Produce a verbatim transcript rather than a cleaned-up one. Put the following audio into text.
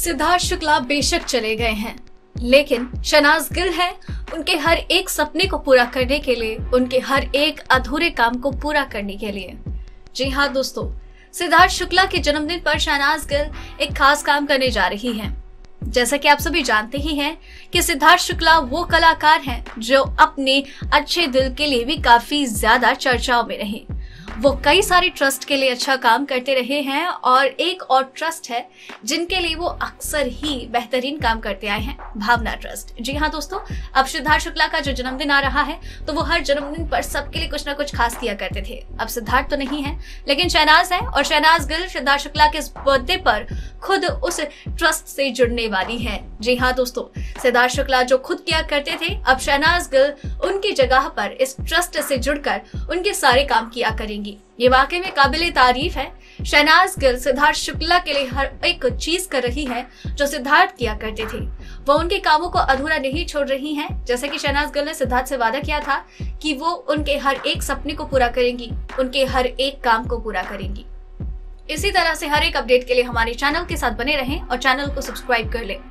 सिद्धार्थ शुक्ला बेशक चले गए हैं, लेकिन शहनाज गिल है उनके हर एक सपने को पूरा करने के लिए, उनके हर एक अधूरे काम को पूरा करने के लिए। जी हाँ दोस्तों, सिद्धार्थ शुक्ला के जन्मदिन पर शहनाज गिल एक खास काम करने जा रही हैं। जैसा कि आप सभी जानते ही हैं कि सिद्धार्थ शुक्ला वो कलाकार हैं जो अपने अच्छे दिल के लिए भी काफी ज्यादा चर्चाओं में रहे। वो कई सारे ट्रस्ट के लिए अच्छा काम करते रहे हैं और एक और ट्रस्ट है जिनके लिए वो अक्सर ही बेहतरीन काम करते आए हैं, भावना ट्रस्ट। जी हाँ दोस्तों, अब सिद्धार्थ शुक्ला का जो जन्मदिन आ रहा है तो वो हर जन्मदिन पर सबके लिए कुछ ना कुछ खास किया करते थे। अब सिद्धार्थ तो नहीं है, लेकिन शहनाज है और शहनाज गिल सिद्धार्थ शुक्ला के बर्थडे पर खुद उस ट्रस्ट से जुड़ने वाली है। जी हाँ दोस्तों, सिद्धार्थ शुक्ला जो खुद किया करते थे, अब शहनाज गिल उनकी जगह पर इस ट्रस्ट से जुड़कर उनके सारे काम किया करेंगी। ये वाकई में काबिले तारीफ है। शहनाज गिल सिद्धार्थ शुक्ला के लिए हर एक चीज कर रही है जो सिद्धार्थ किया करते थे। वो उनके कामों को अधूरा नहीं छोड़ रही हैं। जैसे कि शहनाज गिल ने सिद्धार्थ से वादा किया था कि वो उनके हर एक सपने को पूरा करेंगी, उनके हर एक काम को पूरा करेंगी। इसी तरह से हर एक अपडेट के लिए हमारे चैनल के साथ बने रहें और चैनल को सब्सक्राइब कर लें।